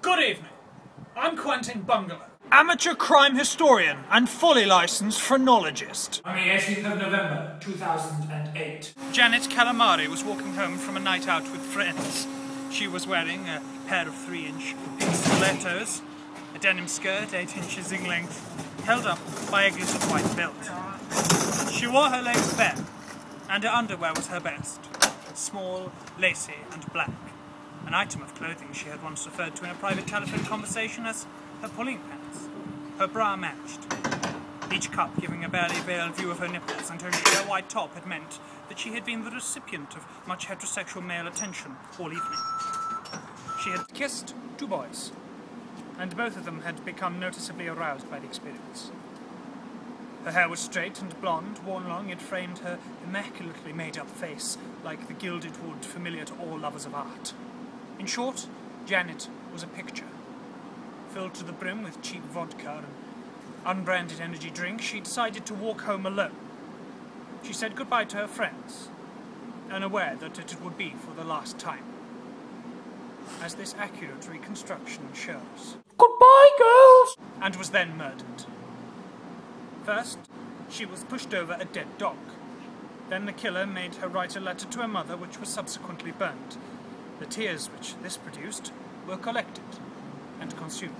Good evening. I'm Quentin Bungalow, amateur crime historian and fully licensed phrenologist. On the 18th of November, 2008. Janet Calamari was walking home from a night out with friends. She was wearing a pair of 3-inch pink stilettos, a denim skirt 8 inches in length, held up by a glistered white belt. She wore her legs bare, and her underwear was her best, small, lacy and black. An item of clothing she had once referred to in a private telephone conversation as her pulling pants. Her bra matched, each cup giving a barely veiled view of her nipples, and her sheer white top had meant that she had been the recipient of much heterosexual male attention all evening. She had kissed 2 boys, and both of them had become noticeably aroused by the experience. Her hair was straight and blonde, worn long, it framed her immaculately made-up face like the gilded wood familiar to all lovers of art. In short, Janet was a picture. Filled to the brim with cheap vodka and unbranded energy drink, she decided to walk home alone. She said goodbye to her friends, unaware that it would be for the last time. As this accurate reconstruction shows. Goodbye, girls! And was then murdered. First, she was pushed over a dead dog. Then the killer made her write a letter to her mother, which was subsequently burned. The tears which this produced were collected and consumed.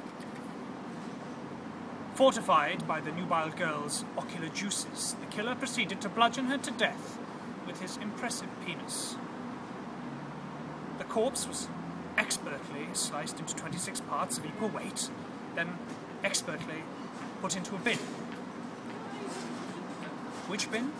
Fortified by the nubile girl's ocular juices, the killer proceeded to bludgeon her to death with his impressive penis. The corpse was expertly sliced into 26 parts of equal weight, then expertly put into a bin. Which bin?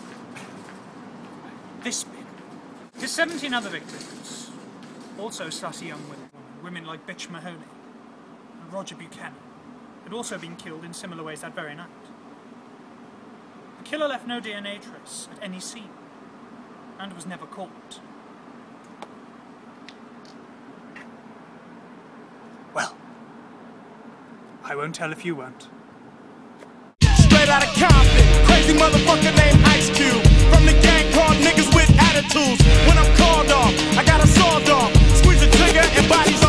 This bin. His 17 other victims, also slutty young women like Bitch Mahoney and Roger Buchanan, had also been killed in similar ways that very night. The killer left no DNA trace at any scene, and was never caught. Well, I won't tell if you won't. Straight out of Compton, crazy motherfucker named Ice Cube. From the gang called niggas with attitudes. When I'm called off, I got a sawed off. Squeeze the trigger and bodies